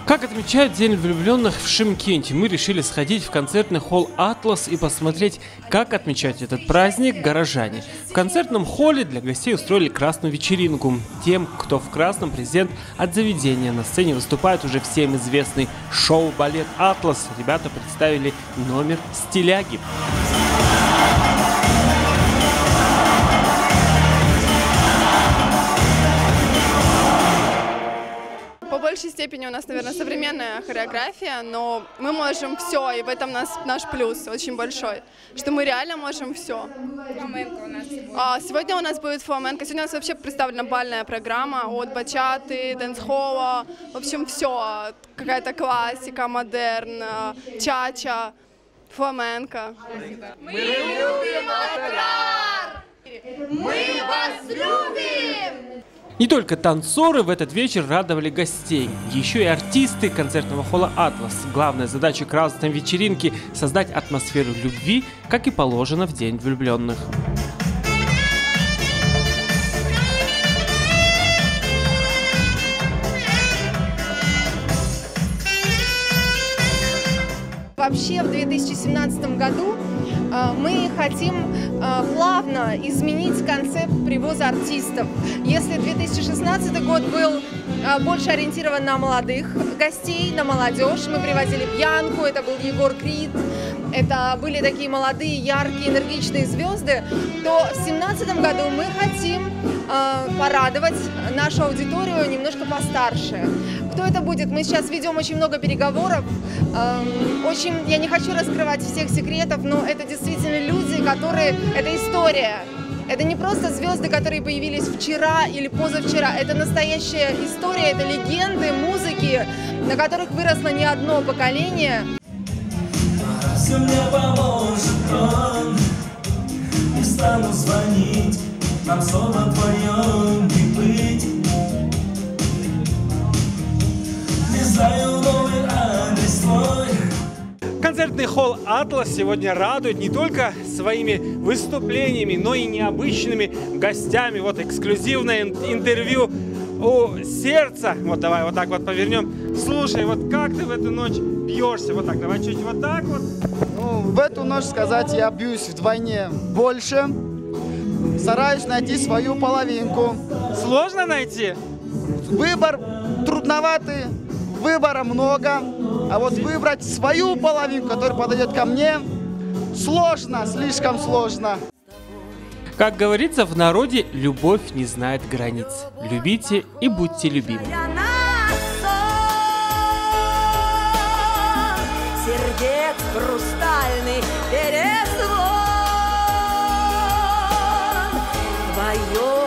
Как отмечают День влюбленных в Шымкенте, мы решили сходить в концертный холл «Атлас» и посмотреть, как отмечать этот праздник горожане. В концертном холле для гостей устроили красную вечеринку. Тем, кто в красном, презент от заведения. На сцене выступает уже всем известный шоу-балет «Атлас». Ребята представили номер «Стиляги». По большей степени у нас, наверное, современная хореография, но мы можем все, и в этом наш плюс очень большой, что мы реально можем все. Фламенко у нас сегодня у нас будет фламенко. Сегодня у нас вообще представлена бальная программа от бачаты, дэнс-холла, в общем, все. Какая-то классика, модерн, чача, фламенко. Мы любим Атрар! Мы вас любим! Не только танцоры в этот вечер радовали гостей, еще и артисты концертного холла «Атлас». Главная задача красной вечеринки – создать атмосферу любви, как и положено в День влюбленных. Вообще в 2017 году мы хотим плавно изменить концепт привоза артистов. Если 2016 год был больше ориентирован на молодых гостей, на молодежь, мы привозили Бьянку, это был Егор Крид, это были такие молодые, яркие, энергичные звезды, то в 2017 году мы хотим порадовать нашу аудиторию немножко постарше. Кто это будет? Мы сейчас ведем очень много переговоров. Я не хочу раскрывать всех секретов, но это действительно люди, которые... Это история. Это не просто звезды, которые появились вчера или позавчера. Это настоящая история, это легенды музыки, на которых выросло не одно поколение. Все мне поможет он, не стану звонить, нам снова вдвоем не быть. Не знаю новый адрес твой. Концертный холл «Атлас» сегодня радует не только своими выступлениями, но и необычными гостями. Вот эксклюзивное интервью у сердца. Вот давай вот так вот повернем. Слушай, вот как ты в эту ночь бьешься? Вот так, давай чуть вот так вот. Ну, в эту ночь, сказать, я бьюсь вдвойне больше. Стараюсь найти свою половинку. Сложно найти? Выбор трудноватый, выбора много. А вот выбрать свою половинку, которая подойдет ко мне, сложно, слишком сложно. Как говорится в народе, любовь не знает границ. Любите и будьте любимы. Сердец хрустальный перезвон твое.